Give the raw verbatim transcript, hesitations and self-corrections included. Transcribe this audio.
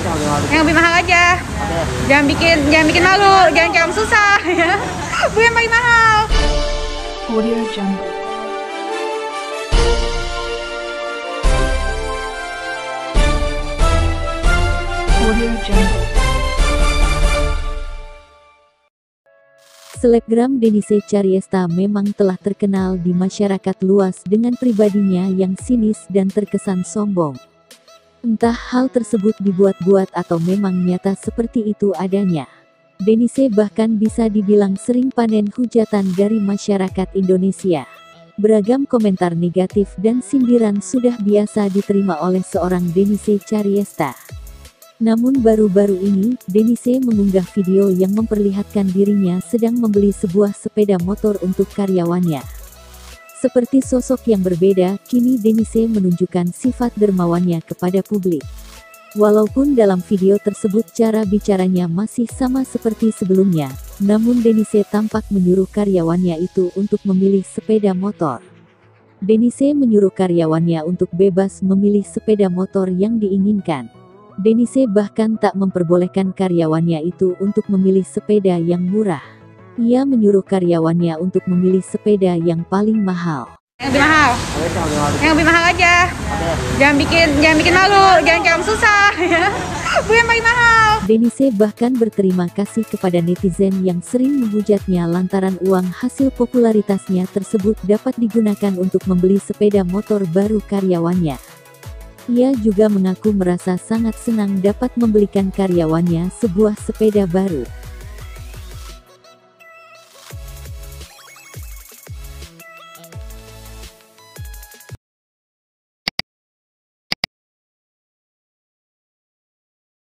Yang lebih mahal aja. Jangan bikin jangan bikin malu, jangan kayak orang susah ya. Bu yang paling mahal. Audio Jungle. Audio Jungle. Selebgram Denise Caryesta memang telah terkenal di masyarakat luas dengan pribadinya yang sinis dan terkesan sombong. Entah hal tersebut dibuat-buat atau memang nyata seperti itu adanya. Denise bahkan bisa dibilang sering panen hujatan dari masyarakat Indonesia. Beragam komentar negatif dan sindiran sudah biasa diterima oleh seorang Denise Caryesta. Namun baru-baru ini, Denise mengunggah video yang memperlihatkan dirinya sedang membeli sebuah sepeda motor untuk karyawannya. Seperti sosok yang berbeda, kini Denise menunjukkan sifat dermawannya kepada publik. Walaupun dalam video tersebut cara bicaranya masih sama seperti sebelumnya, namun Denise tampak menyuruh karyawannya itu untuk memilih sepeda motor. Denise menyuruh karyawannya untuk bebas memilih sepeda motor yang diinginkan. Denise bahkan tak memperbolehkan karyawannya itu untuk memilih sepeda yang murah. Ia menyuruh karyawannya untuk memilih sepeda yang paling mahal. Yang lebih mahal. Yang lebih mahal aja. Jangan bikin jangan bikin malu, jangan kayak orang susah ya. Bu yang paling mahal. Denise bahkan berterima kasih kepada netizen yang sering menghujatnya lantaran uang hasil popularitasnya tersebut dapat digunakan untuk membeli sepeda motor baru karyawannya. Ia juga mengaku merasa sangat senang dapat membelikan karyawannya sebuah sepeda baru.